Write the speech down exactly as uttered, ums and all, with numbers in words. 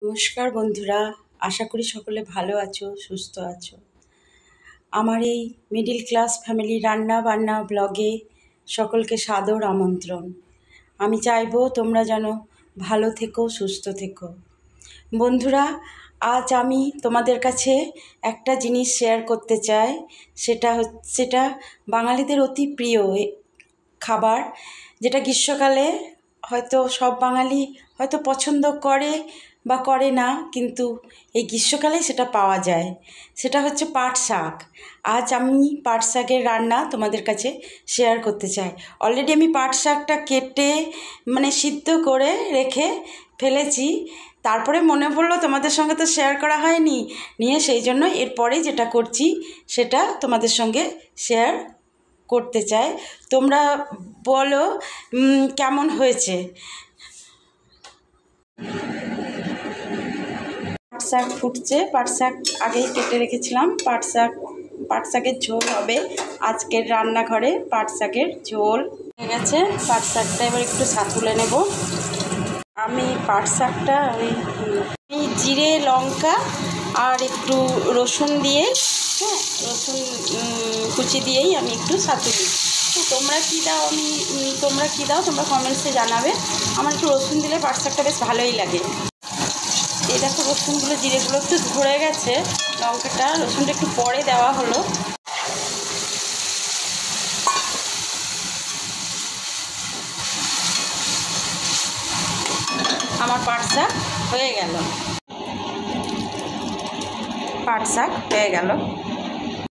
নমস্কার বন্ধুরা, আশা করি সকলে ভালো আছো, সুস্থ আছো। আমার এই মিডিল ক্লাস ফ্যামিলি রান্না বান্না ব্লগে সকলকে সাদর আমন্ত্রণ। আমি চাইবো তোমরা যেন ভালো থেকো, সুস্থ থেকো। বন্ধুরা, আজ আমি তোমাদের কাছে একটা জিনিস শেয়ার করতে চাই। সেটা হচ্ছে সেটা বাঙালিদের অতি প্রিয় খাবার, যেটা গ্রীষ্মকালে হয়তো সব বাঙালি হয়তো পছন্দ করে বা করে না, কিন্তু এই গ্রীষ্মকালেই সেটা পাওয়া যায়। সেটা হচ্ছে পাট শাক। আজ আমি পাট শাকের রান্না তোমাদের কাছে শেয়ার করতে চাই। অলরেডি আমি পাট শাকটা কেটে মানে সিদ্ধ করে রেখে ফেলেছি, তারপরে মনে পড়লো তোমাদের সঙ্গে তো শেয়ার করা হয়নি, নিয়ে সেই জন্য এরপরে যেটা করছি সেটা তোমাদের সঙ্গে শেয়ার করতে চাই। তোমরা বলো কেমন হয়েছে। পাট শাক ফুটছে, পাট শাক আগেই কেটে রেখেছিলাম। পাট শাক পাট শাকের ঝোল হবে আজকের রান্নাঘরে। পাট শাকের ঝোল হয়ে গেছে। পাট শাকটা এবার একটু তুলে নেব। আমি পাট শাকটা ওই জিরে লঙ্কা আর একটু রসুন দিয়ে, হ্যাঁ রসুন কুচি দিয়েই আমি একটু ছাতু দিই। তোমরা কী দাও আমি তোমরা কী দাও তোমরা কমেন্টসে জানাবে। আমার একটু রসুন দিলে পাট শাকটা বেশ ভালোই লাগে। এই দেখো রসুনগুলো জিরেগুলো একটু ধরে গেছে, লঙ্কাটা রসুনটা একটু পরে দেওয়া হলো। আমার পাট শাক হয়ে গেল, পাট শাক হয়ে গেল।